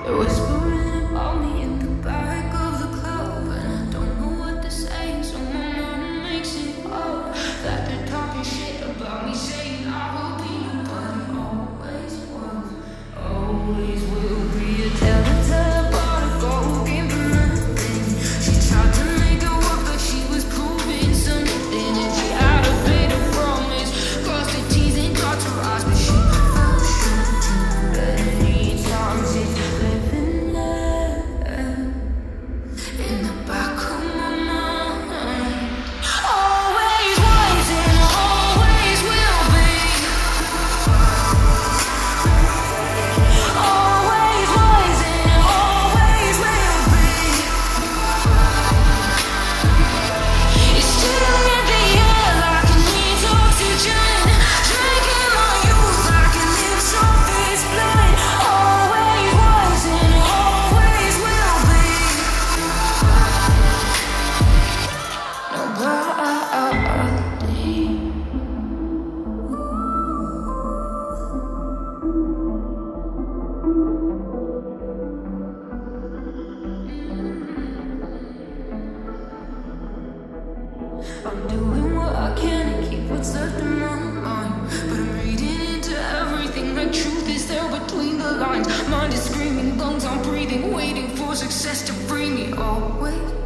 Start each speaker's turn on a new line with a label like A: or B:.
A: whispering about me in the back of the club, and I don't know what to say, so my mama makes it up that they're talking shit about me, saying I will be nobody, always was, always will be a telltale prodigal who came from nothing. She tried to make it work, but she was proving something, and she had a bit of promise, crossed her T's and dotted her I's, but she fell short. But anytime she's living there in the back of my mind, always was and always will be, always was and always will be. It's still in the air like it needs oxygen, drinking my youth like it lives off its blood. Always was and always will be. Nobody. I'm doing what I can to keep what's left in my mind, but I'm reading into everything like truth is there between the lines. Mind is screaming, lungs I'm breathing, waiting for success to free me. Always